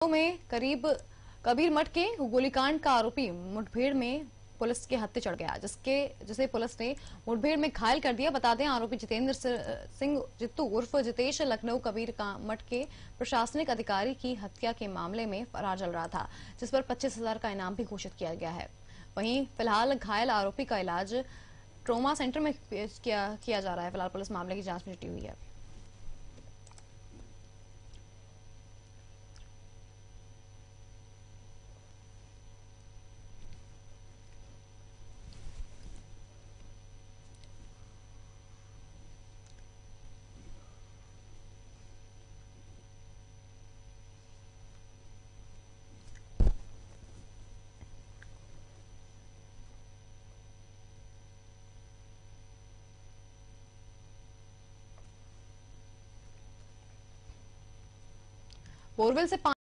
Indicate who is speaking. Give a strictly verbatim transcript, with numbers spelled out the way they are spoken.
Speaker 1: में करीब कबीर मठ के गोलीकांड का आरोपी मुठभेड़ में पुलिस के हत्थे चढ़ गया, जिसके जिसे पुलिस ने मुठभेड़ में घायल कर दिया। बता दें, आरोपी जितेंद्र सिंह जित्तू उर्फ जितेश लखनऊ कबीर का मठ के प्रशासनिक अधिकारी की हत्या के मामले में फरार चल रहा था, जिस पर पच्चीस हजार का इनाम भी घोषित किया गया है। वहीं फिलहाल घायल आरोपी का इलाज ट्रोमा सेंटर में किया किया जा रहा है। फिलहाल पुलिस मामले की जांच में जुटी हुई है। बोरवेल से